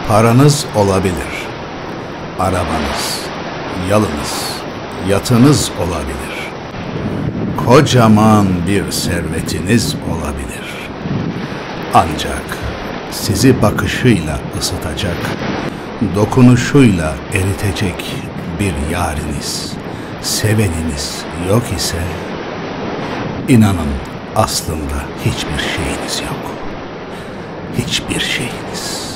Paranız olabilir, arabanız, yalınız, yatınız olabilir. Kocaman bir servetiniz olabilir. Ancak sizi bakışıyla ısıtacak, dokunuşuyla eritecek bir yariniz, seveniniz yok ise, inanın aslında hiçbir şeyiniz yok. Hiçbir şeyiniz.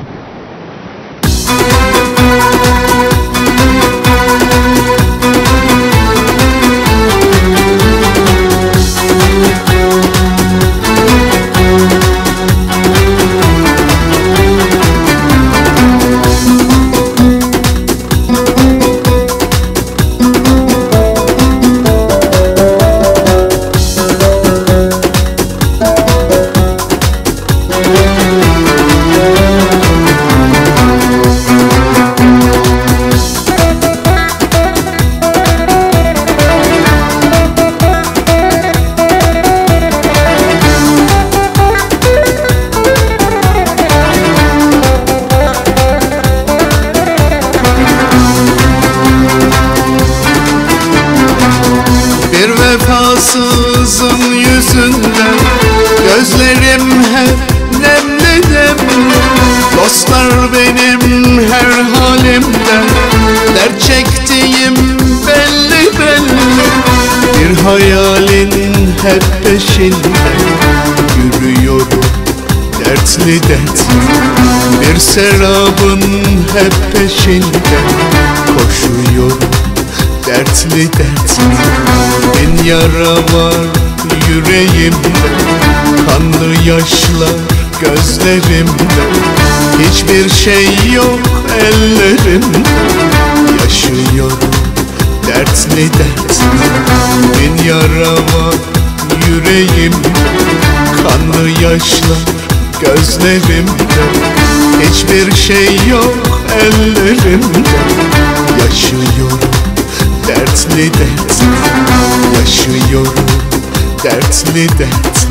Bir vefasızın yüzünden gözlerim hep nemli nemli. Dostlar benim her halimden dert çektiğim belli belli. Bir hayalin hep peşinde yürüyorum dertli dertli. Bir serabın hep peşinde koşuyorum dertli dertli. Bin yara var yüreğimde, kanlı yaşlar gözlerimde. Hiçbir şey yok ellerimde, yaşıyorum dertli dertli. Bin yara var yüreğimde, kanlı yaşlar gözlerimde. Hiçbir şey yok ellerimde, yaşıyorum dertli dertli. Yaşıyorum dertli dertli.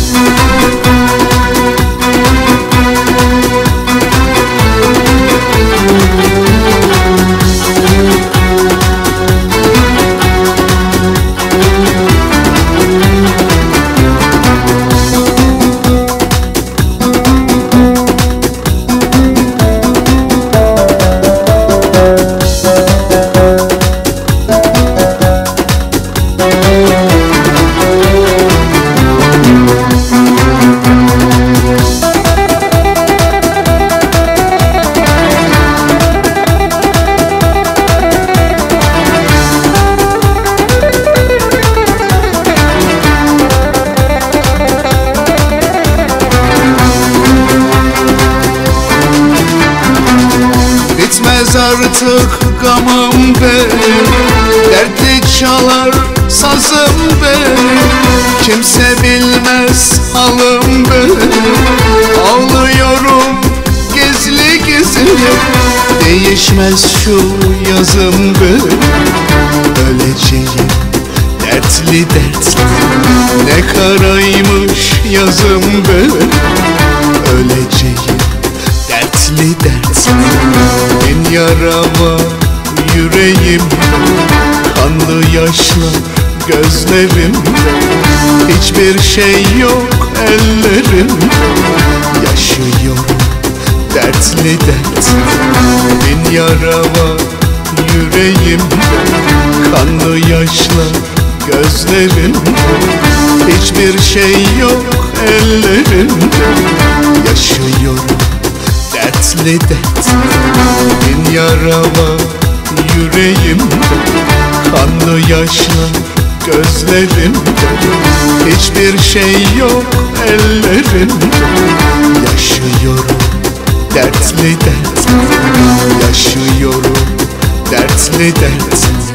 Bitmez artık gamım benim, dertli çalar sazım benim. Kimse bilmez halım benim, ağlıyorum gizli gizli. Değişmez şu yazım benim, öleceğim dertli dertli. Ne karaymış yazım benim, öleceğim dertli dertli. Bin yara var yüreğimde, kanlı yaşlar gözlerimde. Hiçbir şey yok ellerimde, yaşıyorum dertli dertli. Bin yara var yüreğimde, kanlı yaşlar gözlerimde. Hiçbir şey yok ellerimde, yaşıyorum dertli dertli. Bin yara var yüreğimde, kanlı yaşlar gözlerimde. Hiçbir şey yok ellerimde, yaşıyorum dertli dertli. Yaşıyorum dertli dertli.